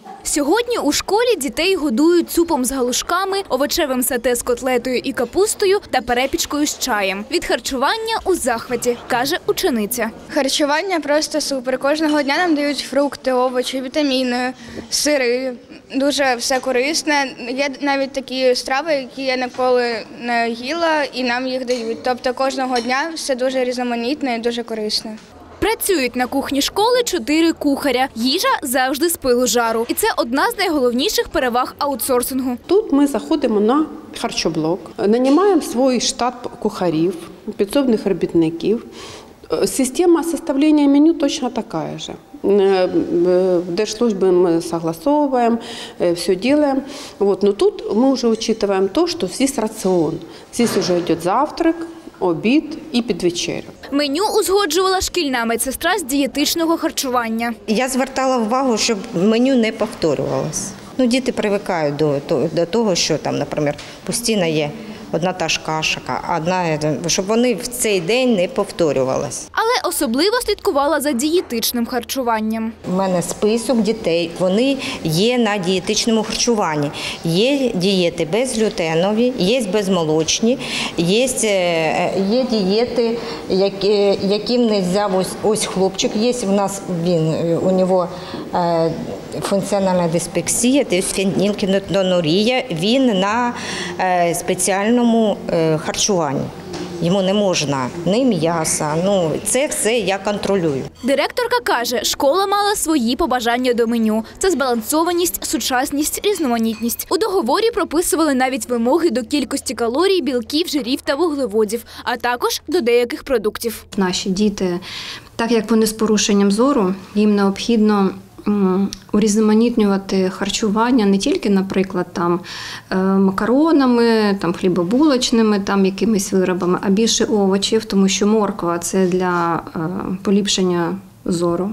Сьогодні у школі дітей годують супом з галушками, овочевим сате з котлетою і капустою та перепічкою з чаєм. Від харчування у захваті, каже учениця. Харчування просто супер. Кожного дня нам дають фрукти, овочі, вітаміни, сири. Дуже все корисне. Є навіть такі страви, які я ніколи не їла, і нам їх дають. Тобто кожного дня все дуже різноманітне і дуже корисне. Працюють на кухні школи 4 кухаря. Їжа завжди з пилу жару. І це одна з найголовніших переваг аутсорсингу. Тут ми заходимо на харчоблок, нанімаємо свій штат кухарів, підсобних робітників. Система составления меню точно такая же. В держслужбе мы согласовываем, все делаем. Но тут мы уже учитываем то, что здесь рацион. Здесь уже идет завтрак, обід і підвечеря. Меню узгоджувала шкільна медсестра з дієтичного харчування. Я звертала увагу, щоб меню не повторювалося. Діти звикають до того, що там, наприклад, постійно є одна та ж каша, щоб вони в цей день не повторювалися. Але особливо слідкувала за дієтичним харчуванням. У мене список дітей, вони є на дієтичному харчуванні. Є дієти безглютенові, є безмолочні, є дієти, яким не можна, ось хлопчик є, у нього функціональна диспепсія, тобто фенілкетонурія, він на спеціальному харчуванні. Йому не можна ні м'яса, це все я контролюю. Директорка каже, школа мала свої побажання до меню. Це збалансованість, сучасність, різноманітність. У договорі прописували навіть вимоги до кількості калорій, білків, жирів та вуглеводів, а також до деяких продуктів. Наші діти, так як вони з порушенням зору, їм необхідно урізноманітнювати харчування не тільки, наприклад, макаронами, хлібобулочними, якимись виробами, а більше овочів, тому що морква – це для поліпшення зору.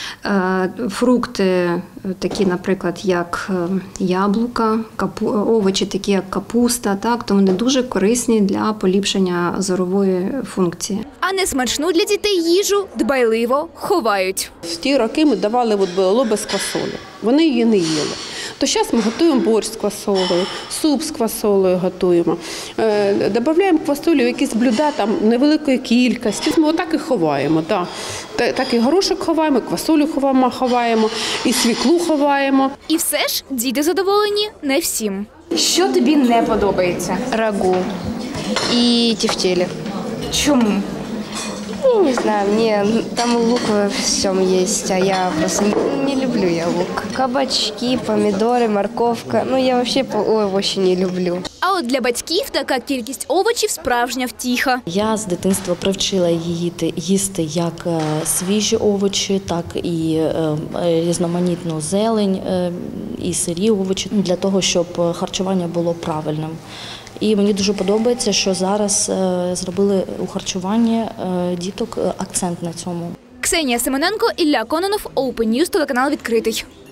Фрукти такі, наприклад, як яблука, овочі такі, як капуста, то вони дуже корисні для поліпшення зорової функції. А несмачну для дітей їжу дбайливо ховають. В ті роки ми давали лоби з квасолі. Вони її не їли. То зараз ми готуємо борщ з квасолею, суп з квасолею готуємо. Додаємо квасолю в якісь блюда невеликої кількості. Ми отак і ховаємо. Так і горошок ховаємо, квасолю ховаємо, і свіклу ховаємо. І все ж діти задоволені не всім. Що тобі не подобається? Рагу і тефтелі. Чому? Не знаю, мне там лук во всем есть, а я просто не люблю лук. Кабачки, помидоры, морковка. Я вообще овощи не люблю. А от для батьків така кількість овочів – справжня втіха. Я з дитинства привчила її їсти як свіжі овочі, так і різноманітну зелень, і сирі овочі, для того, щоб харчування було правильним. І мені дуже подобається, що зараз зробили у харчуванні діток акцент на цьому. Ксенія Семененко, Ілля Кононов, Open News, телеканал «Відкритий».